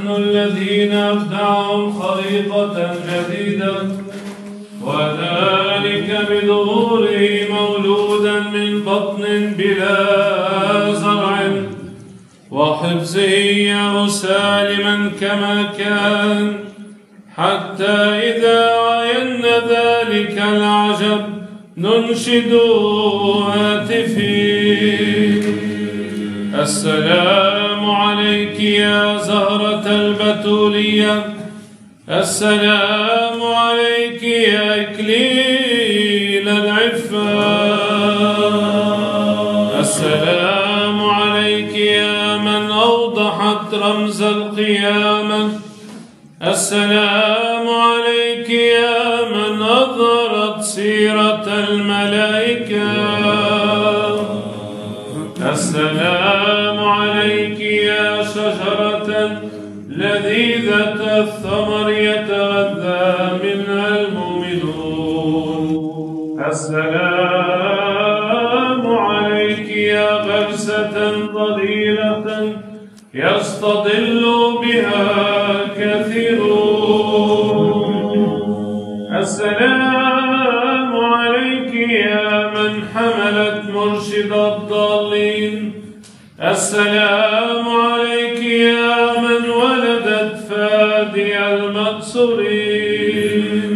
نحن الذين أبدعهم خليقة جديدة، وذلك بظهوره مولودا من بطن بلا زرع، وحفظه سالما كما كان، حتى إذا عينا ذلك العجب ننشد هاتفين: السلام عليك يا زهرة البتولية، السلام عليك يا إكليل العفاف، السلام عليك يا من أوضحت رمز القيامة، السلام عليك يا من أظهرت سيرة الملائكة، السلام عليك يا شجرة لذيذة الثمر يتغذى منها المؤمنون، السلام عليك يا غرسة ضليلة يستظل بها كثيرون، السلام عليك يا من حملت مرشد الضالين، السلام عليك يا من ولدت فادي المقصورين،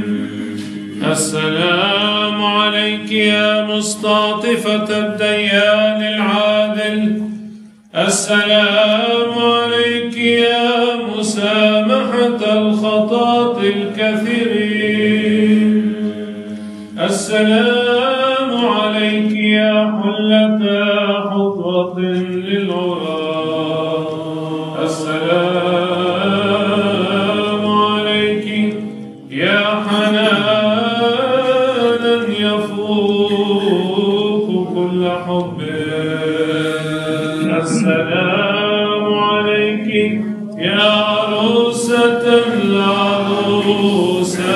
السلام عليك يا مستعطفة الديان العادل، السلام عليك يا مسامحة الخطاة الكثيرين، السلام عليك يا حلة حظوة للعراة، السلام عليك يا حنانا يفوق كل حب، السلام عليك يا عروسة العروس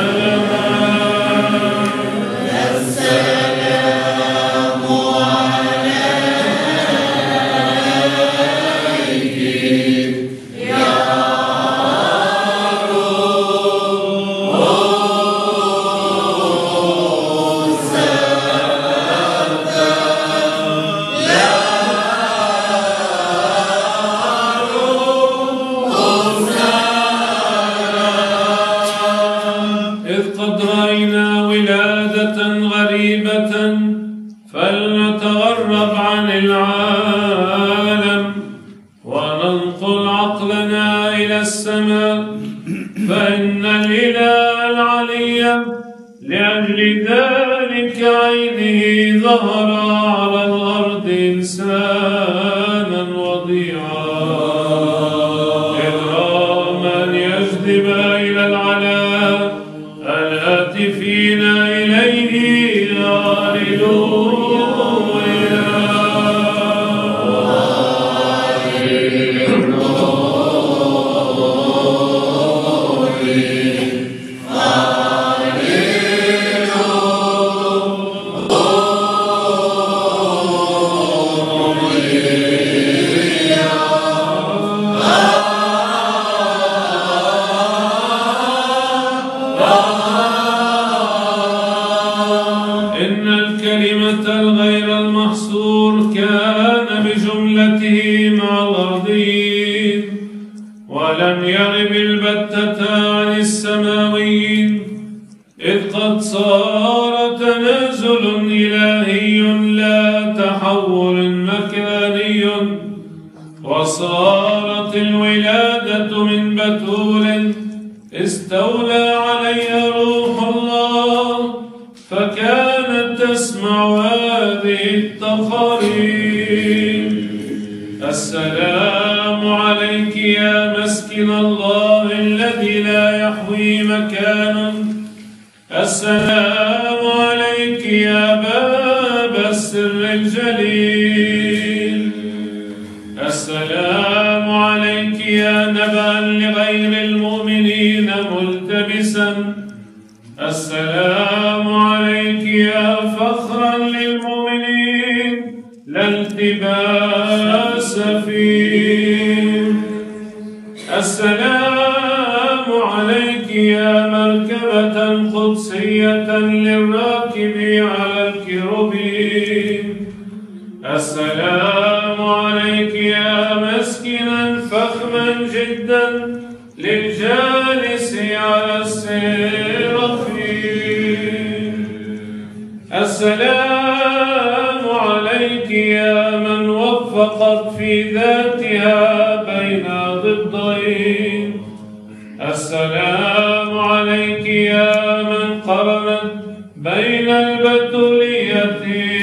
فلنتغرب عن العالم وننقل عقلنا إلى السماء، فإن الإله العلي لأجل ذلك عينه ظهر على الأرض إنسانا وضيعا، إذ رام أن يجذب إلى العلاء الهاتفين إليه الغير المحصور كان بجملته مع الأرضيين، ولم يغب البتة عن السماويين، إذ قد صار تنازل إلهي لا تحول مكاني، وصارت الولادة من بتول استولى عليها روح الله، فكانت تسمع هذه التقارير: السلام عليك يا مسكن الله الذي لا يحوي مكان، السلام عليك يا باب السر الجليل، السلام عليك يا نبأ لغير المؤمنين ملتبسا، السلام عليك يا فخرا للمؤمنين لا التباس فيه، السلام عليك يا مركبة قدسية للراكب على الكروبين. السلام عليك يا مسكنا فخما جدا للجالس على السرافين. السلام عليك يا من وفقت في ذاتها بين ضدين. السلام عليك يا من قرنت بين البتولية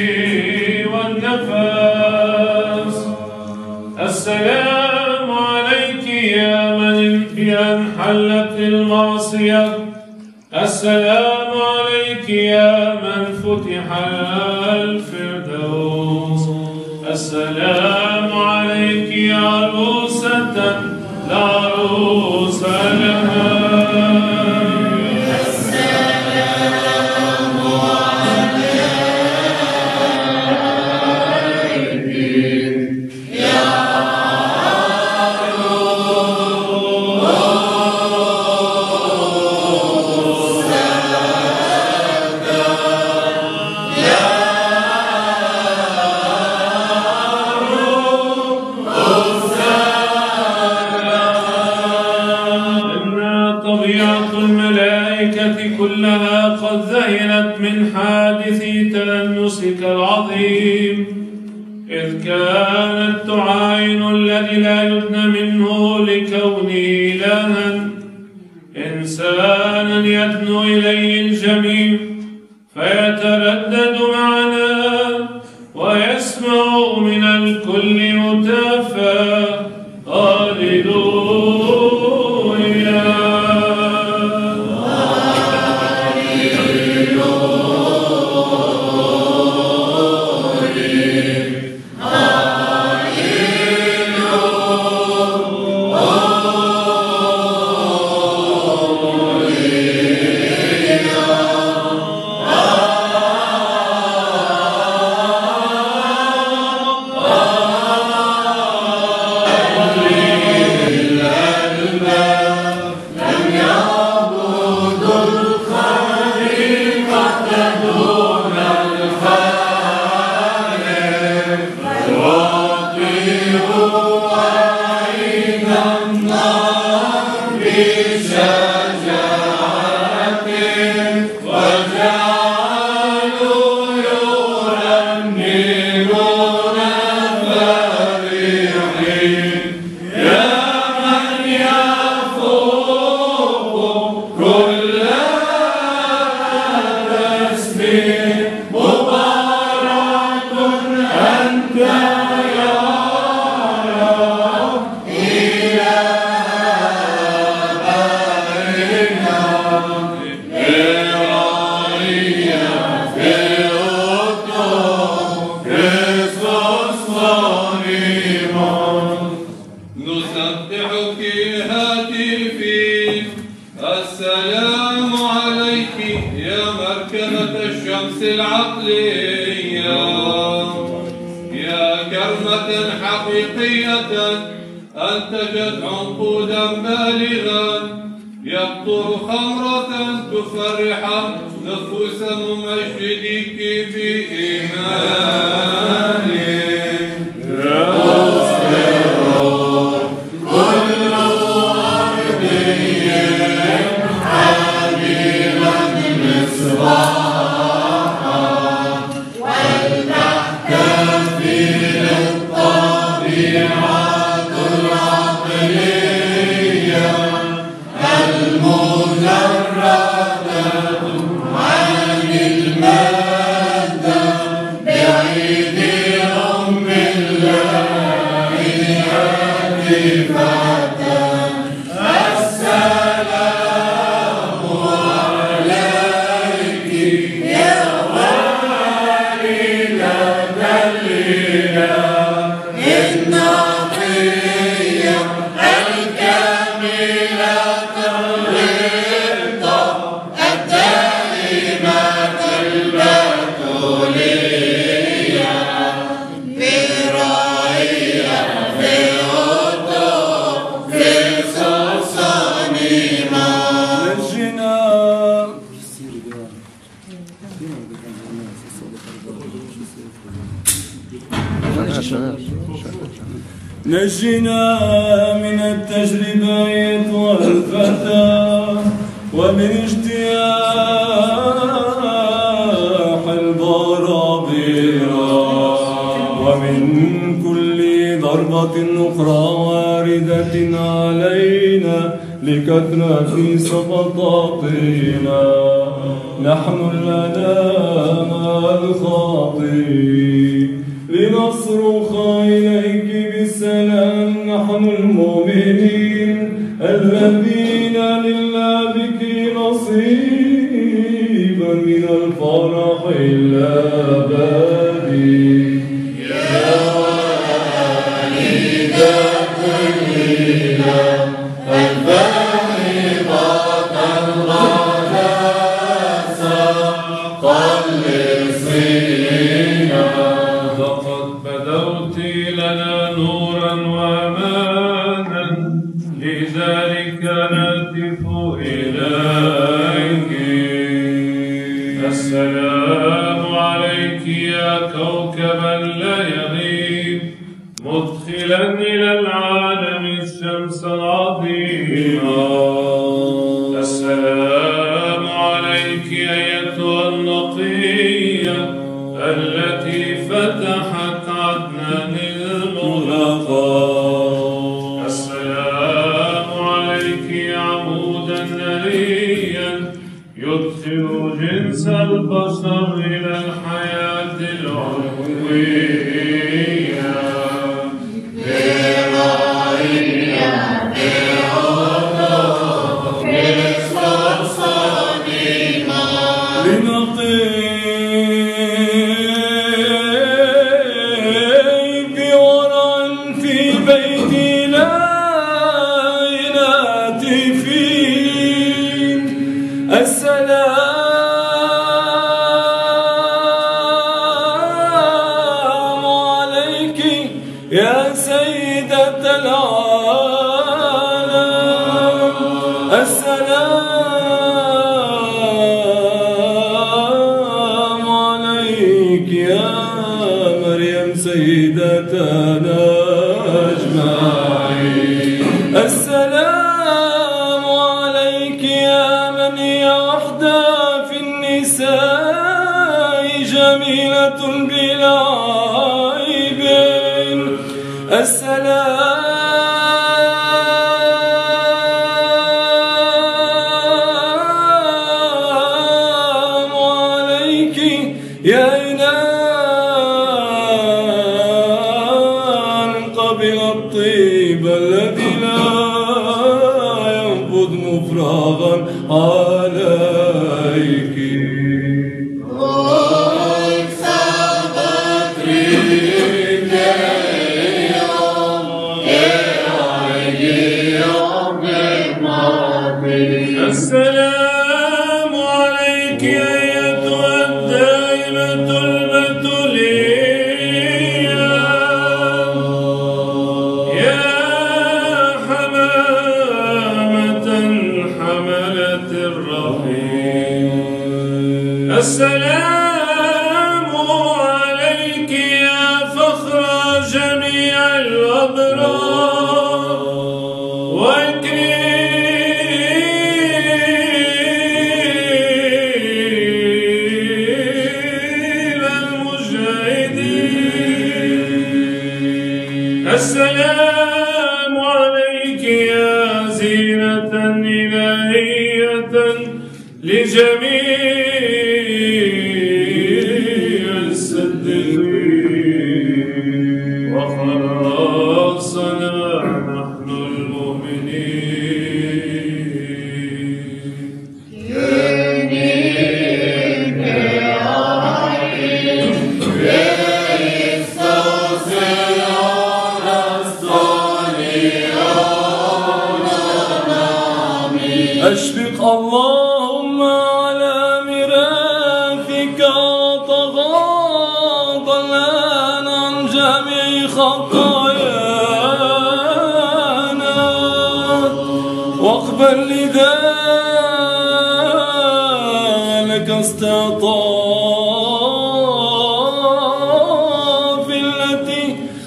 والنفس. السلام عليك يا من انحلت المعصية. السلام عليك يا من فتح الفردوس. السلام عليك يا عروسة لا عروس لها. كلها قد ذهلت من حادث تأنسك العظيم، إذ كانت تعاين الذي لا يدنى منه لكونه إلها إنسانا يدنو إليه الجميع فيتردد معنا ويسمع من الكل متافى. هاليلويا. أنتجت عنقودا بالغا يقطر خمرة تفرح نفوس ممجدك بإيمان. كل أرضي حبيبا مصباحا ولتحتفي للطبيعة Ima نجنا من التجربة أيتها الفتى ومن اجتياح البرابرة ومن كل ضربة أخرى واردة علينا لكثرة سقطاتنا. نحن الأنام الخاطئ لنصرخ إليك بالسلام. نحن المؤمنين الذين لله بك نصيبا من الفرح الأبدي. يا والد كلنا الباحظة الغلاسة خلصينا. لقد بدوت لنا نورا وأمانا لذلك نهتف إليك. السلام عليك يا كوكبا لا يغيب مدخلا إلى العالم الشمس العظيمة. السلام عليك أيتها النقية التي فتحت عدنان المغلقة. السلام عليك عمودا ناريا يدخل جنس البشر إلى الحياة العلوية. السلام عليك يا من هي وحدة في النساء جميلة بلا عيب. السلام عليك يا إنان قبل الطيب الذي لا ينفذ مفرغا عليك. السلام عليك أيتها الدائمة البتولية يا حمامة حملة الرحيم. السلام عليك يا فخر جميع الأبرار السلام عليك يا زينة إلهية لجميع الصديقين وخلاصنا نحن أشفق اللهم على ميراثك وتغاضى الآن عن جميع خطايانا واقبل لذلك استعطاف التي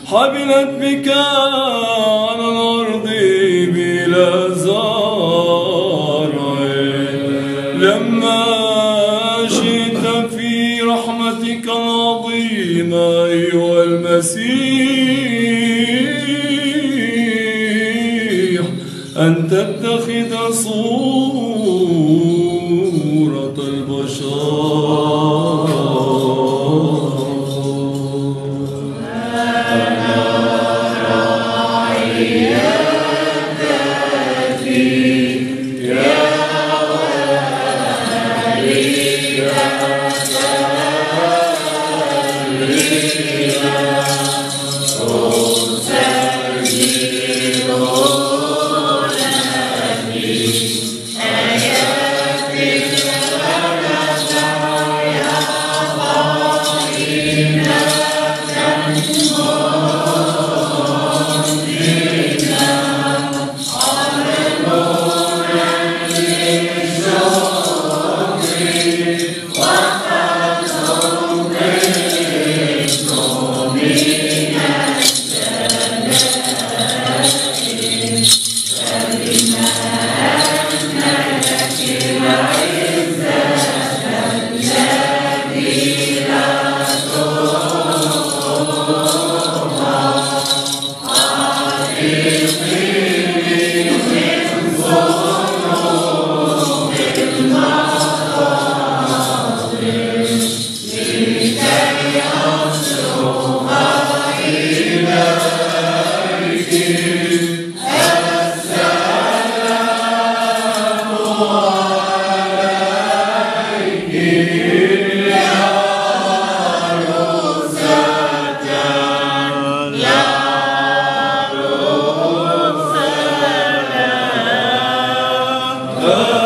نزلت بك على الأرض بلا زرع لما شئت في رحمتك العظيمة أيها المسيح أن تتخذ صورة البشر. Oh